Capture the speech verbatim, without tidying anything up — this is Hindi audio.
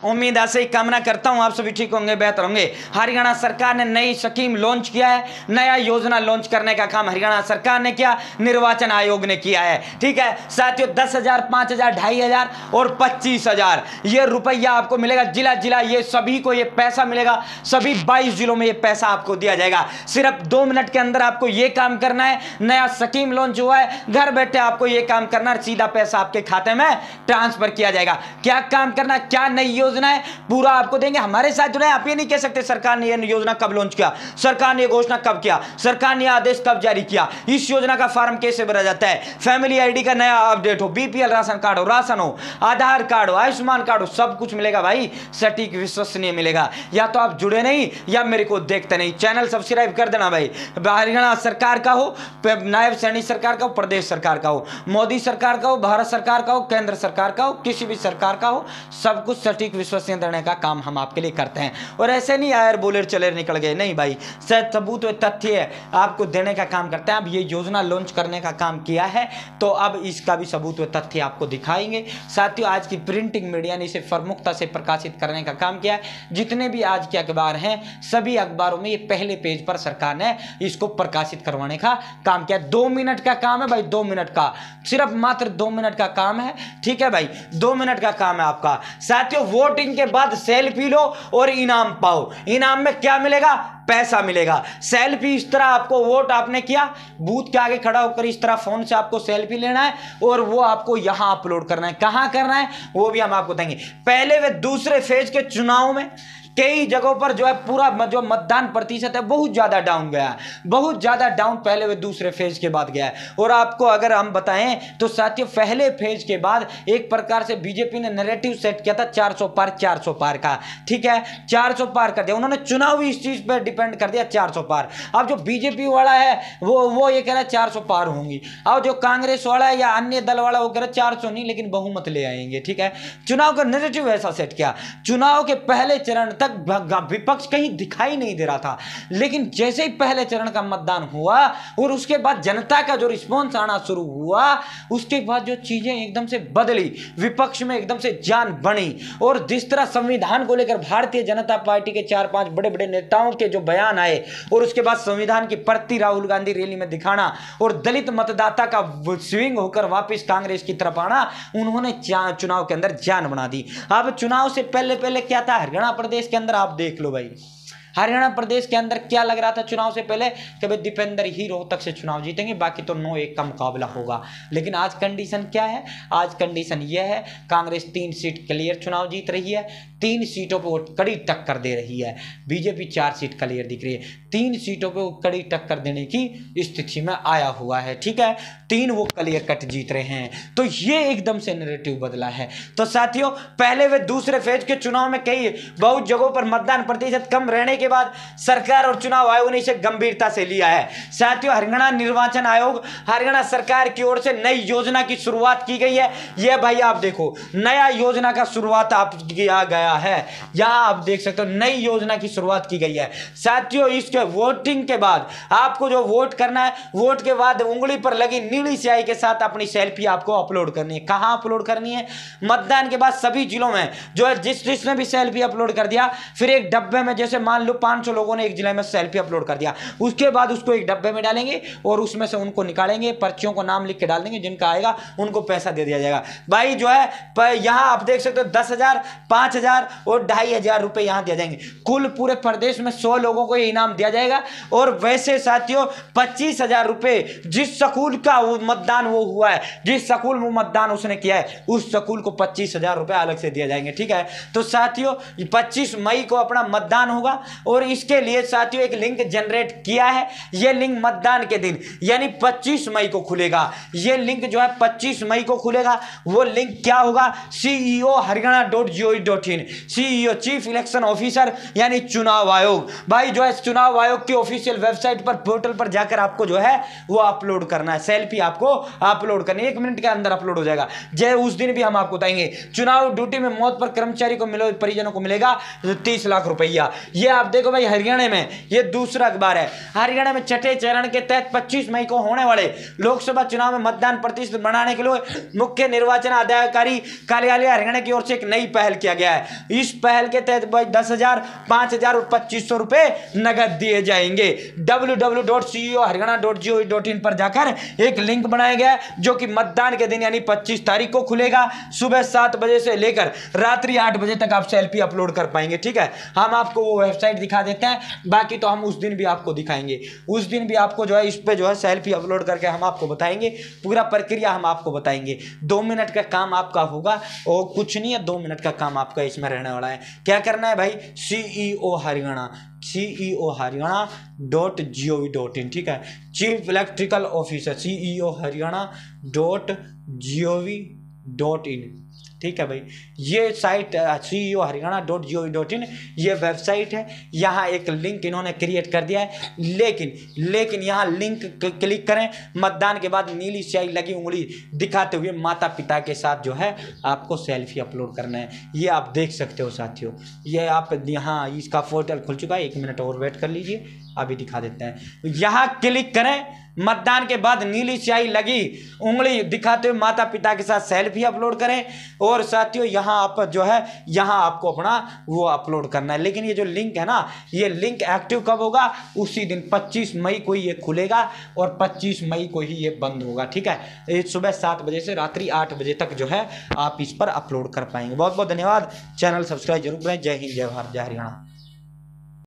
उम्मीद ऐसे ही कामना करता हूं आप सभी ठीक होंगे, बेहतर होंगे। हरियाणा सरकार ने नई स्कीम लॉन्च किया है, नया योजना लॉन्च करने का काम हरियाणा सरकार ने किया, निर्वाचन आयोग ने किया है। ठीक है साथियों, दस हजार पांच हजार ढाई हजार और पच्चीस हजार ये रुपया आपको मिलेगा जिला जिला, ये सभी को ये पैसा मिलेगा। सभी बाईस जिलों में ये पैसा आपको दिया जाएगा। सिर्फ दो मिनट के अंदर आपको ये काम करना है। नया स्कीम लॉन्च हुआ है, घर बैठे आपको ये काम करना है, सीधा पैसा आपके खाते में ट्रांसफर किया जाएगा। क्या काम करना, क्या नई योजना है, पूरा आपको देंगे। हमारे साथ जुड़े। आप ये नहीं कह सकते सरकार ने यह योजना कब लॉन्च किया, सरकार ने यह घोषणा कब किया, सरकार ने आदेश कब जारी किया, इस योजना का फॉर्म कैसे भरा जाता है, फैमिली आईडी का नया अपडेट हो, बीपीएल राशन कार्ड हो, राशन हो, आधार कार्ड हो, आयुष्मान कार्ड हो, सब कुछ मिलेगा भाई, सटीक विश्वसनीय मिलेगा। या तो आप जुड़े नहीं या मेरे को देखते नहीं। चैनल सब्सक्राइब कर देना भाई। हरियाणा सरकार का हो, नायब सैनी सरकार का हो, प्रदेश सरकार का हो, मोदी सरकार का हो, भारत सरकार का हो, केंद्र सरकार का हो, किसी भी सरकार का हो, सब कुछ सटीक विश्वसनीय देने का काम हम आपके लिए करते हैं। और ऐसे नहीं आयर बोले चले निकल गए, नहीं भाई, सच सबूत व तथ्य है आपको देने का काम करते हैं। अब ये योजना लॉन्च करने का काम किया है तो अब इसका भी सबूत व तथ्य आपको दिखाएंगे। साथियों, आज की प्रिंटिंग मीडिया ने इसे प्रमुखता से प्रकाशित करने का काम किया है। जितने भी आज के अखबार हैं सभी अखबारों में ये पहले पेज पर सरकार ने इसको प्रकाशित करवाने का काम किया। दो मिनट का काम है भाई, दो मिनट का, सिर्फ मात्र दो मिनट का काम है। ठीक है भाई, दो मिनट का काम है आपका। साथियों, वोटिंग के बाद सेल्फी लो और इनाम पाओ। इनाम में क्या मिलेगा, पैसा मिलेगा। सेल्फी इस तरह आपको, वोट आपने किया, बूथ के आगे खड़ा होकर इस तरह फोन से आपको सेल्फी लेना है और वो आपको यहां अपलोड करना है। कहां करना है वो भी हम आपको देंगे। पहले वे दूसरे फेज के चुनाव में कई जगहों पर जो है पूरा जो मतदान प्रतिशत है बहुत ज्यादा डाउन गया है, बहुत ज्यादा डाउन पहले वे दूसरे फेज के बाद गया है। और आपको अगर हम बताएं तो साथियों, पहले फेज के बाद एक प्रकार से बीजेपी ने नैरेटिव सेट किया था चार सौ पार, चार सौ पार का। ठीक है, चार सौ पार कर दिया उन्होंने, चुनाव भी इस चीज पर डिपेंड कर दिया चार सौ पार। अब जो बीजेपी वाला है वो वो ये कह रहा है चार सौ पार होंगी, और जो कांग्रेस वाला है या अन्य दल वाला वो कह रहा है चार सौ नहीं लेकिन बहुमत ले आएंगे। ठीक है, चुनाव का नैरेटिव ऐसा सेट किया। चुनाव के पहले चरण तक विपक्ष कहीं दिखाई नहीं दे रहा था, लेकिन जैसे ही पहले चरण का मतदान हुआ और उसके बाद जनता का जो रिस्पॉन्स आना शुरू हुआ, उसके बाद जो चीजें एकदम से बदली, विपक्ष में एकदम से जान बनी। और जिस तरह संविधान को लेकर भारतीय जनता पार्टी के चार पांच बड़े बड़े नेताओं के जो बयान आए और उसके बाद संविधान की प्रति राहुल गांधी रैली में दिखाना और दलित मतदाता का स्विंग होकर वापस कांग्रेस की तरफ आना, उन्होंने चुनाव के अंदर जान बना दी। अब चुनाव से पहले पहले क्या था हरियाणा प्रदेश के अंदर, आप देख लो भाई, हरियाणा प्रदेश के अंदर क्या लग रहा था चुनाव से पहले कि भाई दीपेंद्र ही रोहतक से चुनाव जीतेंगे, बाकी तो नौ एक का मुकाबला होगा। लेकिन आज कंडीशन क्या है, आज कंडीशन यह है कांग्रेस तीन सीट क्लियर चुनाव जीत रही है, तीन सीटों पे वो कड़ी टक्कर दे रही है। बीजेपी चार सीट क्लियर दिख रही है, तीन सीटों पे वो कड़ी टक्कर देने की स्थिति में आया हुआ है। ठीक है, तीन वो क्लियर कट जीत रहे हैं, तो ये एकदम से नैरेटिव बदला है। तो साथियों, पहले वे दूसरे फेज के चुनाव में कई बहुत जगहों पर मतदान प्रतिशत कम रहने के बाद सरकार और चुनाव आयोग ने इसे गंभीरता से लिया है। साथियों, हरियाणा निर्वाचन आयोग, हरियाणा सरकार की ओर से नई योजना की शुरुआत की गई है। यह भाई आप देखो, नया योजना का शुरुआत आप किया गया है, यहां आप देख सकते हो नई योजना की शुरुआत की गई है। साथियों, इसके वोटिंग के बाद आपको जो वोट करना है, वोट के बाद उंगली पर लगी नीली स्याही के साथ अपनी सेल्फी आपको अपलोड करनी है। कहां अपलोड करनी है, मतदान के बाद सभी जिलों में जो है जिस जिसने भी सेल्फी अपलोड कर दिया, फिर एक डब्बे में, जैसे मान लो पांच सौ लोगों ने एक जिले में सेल्फी अपलोड कर दिया, उसके बाद उसको एक डब्बे में डालेंगे और उसमें से उनको निकालेंगे, पर्चियों को नाम लिख के डाल देंगे, जिनका आएगा उनको पैसा दे दिया जाएगा। भाई जो है यहां आप देख सकते हो दस हजार, पांच हजार और ढाई हजार रुपए यहां दिया जाएंगे। कुल पूरे प्रदेश में सौ लोगों को इनाम दिया जाएगा। और वैसे साथियों, पच्चीस हजार रुपए जिस स्कूल का वो मतदान वो हुआ है, जिस स्कूल में मतदान उसने किया है, उस स्कूल को पच्चीस हजार रुपए अलग से दिया जाएंगे। ठीक है, तो साथियों पच्चीस मई को अपना मतदान होगा और इसके लिए साथियों एक लिंक जनरेट किया है। यह लिंक मतदान के दिन यानी पच्चीस मई को खुलेगा। यह लिंक जो है पच्चीस मई को खुलेगा। वो लिंक क्या होगा, CEO Haryana dot G O V dot in, CEO chief election officer यानी चुनाव आयोग। भाई जो है चुनाव आयोग की ऑफिशियल वेबसाइट पर, पोर्टल पर जाकर आपको जो है वो अपलोड करना है, सेल्फी आपको अपलोड करनी है, एक मिनट के अंदर अपलोड हो जाएगा। जय उस दिन भी हम आपको बताएंगे चुनाव ड्यूटी में मौत पर कर्मचारी को मिले परिजनों को मिलेगा तीस लाख रुपया। ये आप देखो भाई हरियाणा में ये दूसरा अखबार है, हरियाणा में छठे चरण के तहत पच्चीस मई को होने वाले लोकसभा चुनाव में मतदान प्रतिशत बढ़ाने के लिए मुख्य निर्वाचन अधिकारी कार्यालय हरियाणा की ओर से एक नई पहल किया गया है। इस पहल के तहत भाई दस हजार पांच हजार और पच्चीस सौ रुपए नगद दिए जाएंगे। W W W dot C E O Haryana dot G O V dot in पर जाकर एक लिंक बनाया गया है जो कि मतदान के दिन यानी पच्चीस तारीख को खुलेगा। सुबह सात बजे से लेकर रात्रि आठ बजे तक आप सेल्फी अपलोड कर पाएंगे। ठीक है, हम आपको वो वेबसाइट दिखा देते हैं, बाकी तो हम उस दिन भी आपको दिखाएंगे। उस दिन भी आपको जो है इस पे जो है सेल्फी अपलोड करके हम आपको बताएंगे, पूरा प्रक्रिया हम आपको बताएंगे। दो मिनट का काम आपका होगा और कुछ नहीं है, दो मिनट का काम आपका इसमें रहने वाला है। क्या करना है भाई, CEO Haryana CEO Haryana dot G O V dot in, ठीक है, chief electrical officer CEO Haryana dot G O V dot in, ठीक है भाई। ये site C E O Haryana dot G O V dot in ये वेबसाइट है। यहाँ एक लिंक इन्होंने क्रिएट कर दिया है, लेकिन लेकिन यहाँ लिंक क्लिक करें, मतदान के बाद नीली स्याही लगी उंगली दिखाते हुए माता पिता के साथ जो है आपको सेल्फी अपलोड करना है। ये आप देख सकते हो साथियों, ये आप यहाँ इसका पोर्टल खुल चुका है, एक मिनट और वेट कर लीजिए, अभी दिखा देते हैं। यहाँ क्लिक करें, मतदान के बाद नीली स्याही लगी उंगली दिखाते हुए माता पिता के साथ सेल्फी अपलोड करें। और साथियों यहाँ आप जो है यहाँ आपको अपना वो अपलोड करना है। लेकिन ये जो लिंक है ना, ये लिंक एक्टिव कब होगा, उसी दिन पच्चीस मई को ही ये खुलेगा और पच्चीस मई को ही ये बंद होगा। ठीक है, ये सुबह सात बजे से रात्रि आठ बजे तक जो है आप इस पर अपलोड कर पाएंगे। बहुत बहुत धन्यवाद, चैनल सब्सक्राइब जरूर करें। जय हिंद, जय भारत, जय हरियाणा।